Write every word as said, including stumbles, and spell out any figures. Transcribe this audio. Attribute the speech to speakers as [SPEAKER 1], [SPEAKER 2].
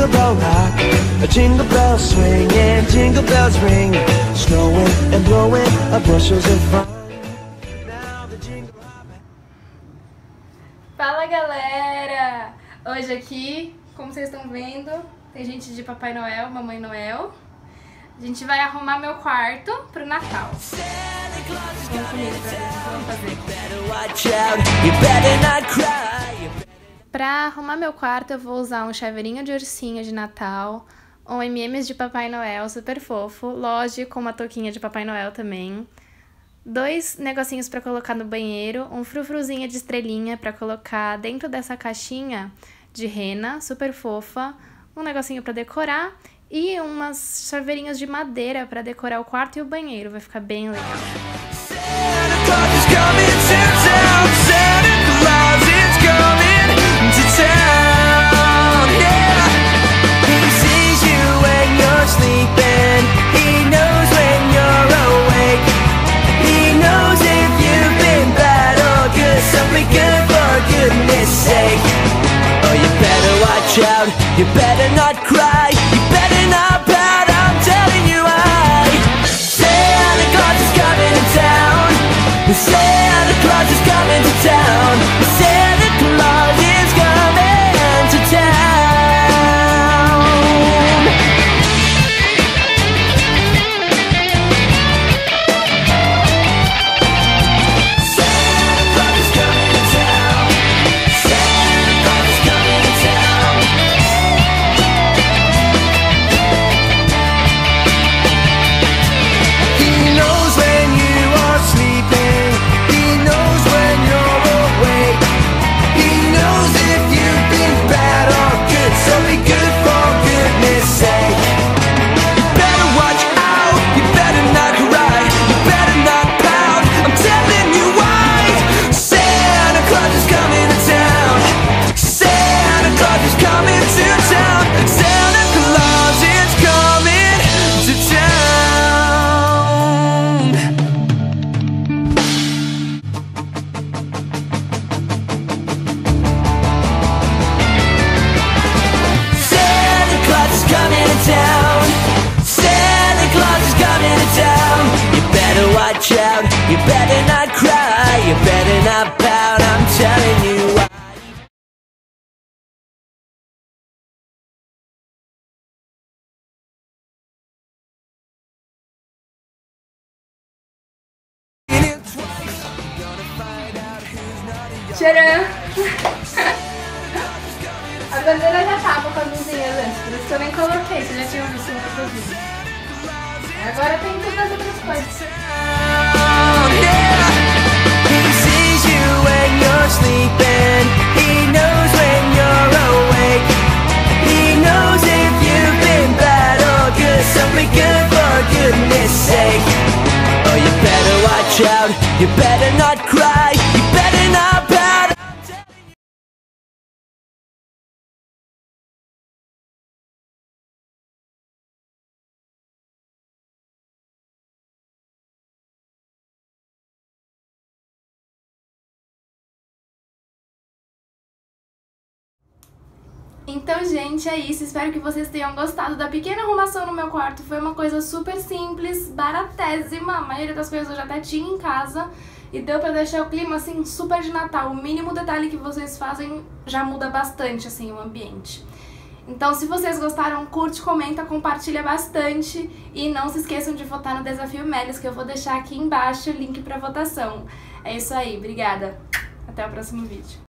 [SPEAKER 1] jingle bell rock, a jingle bell swing and jingle bells ring, snowing and blowing up bushels of fun. Now the jingle hop.
[SPEAKER 2] Fala galera! Hoje aqui, como vocês estão vendo, tem gente de Papai Noel, Mamãe Noel. A gente vai arrumar meu quarto pro Natal. Vamos comigo pra ver o que vamos fazer. Pra arrumar meu quarto eu vou usar um chaveirinho de ursinho de Natal, um M e M's de Papai Noel super fofo, lógico, uma touquinha de Papai Noel também, dois negocinhos pra colocar no banheiro, um frufruzinha de estrelinha pra colocar dentro dessa caixinha de rena super fofa, um negocinho pra decorar e umas chaveirinhos de madeira pra decorar o quarto e o banheiro, vai ficar bem legal.
[SPEAKER 1] You better not cry, you better not pout, I'm telling you why. Santa Claus is coming to town, Santa Claus is coming to town, Santa Claus is coming to town. Santa Claus is coming to town, Santa Claus is coming to town. You better not cry, you better not pout, I'm telling you why.
[SPEAKER 2] Tcharam! A bandeira já tava com as luzinhas antes, por isso que eu nem coloquei, você já tinha visto no outro vídeo. Agora tem todas as outras coisas.
[SPEAKER 1] Sleeping, he knows when you're awake, he knows if you've been bad or good, something good for goodness sake. Oh, you better watch out, you better not cry, you better not pout.
[SPEAKER 2] Então, gente, é isso. Espero que vocês tenham gostado da pequena arrumação no meu quarto. Foi uma coisa super simples, baratésima. A maioria das coisas eu já até tinha em casa. E deu pra deixar o clima, assim, super de Natal. O mínimo detalhe que vocês fazem já muda bastante, assim, o ambiente. Então, se vocês gostaram, curte, comenta, compartilha bastante. E não se esqueçam de votar no Desafio Melis, que eu vou deixar aqui embaixo o link pra votação. É isso aí. Obrigada. Até o próximo vídeo.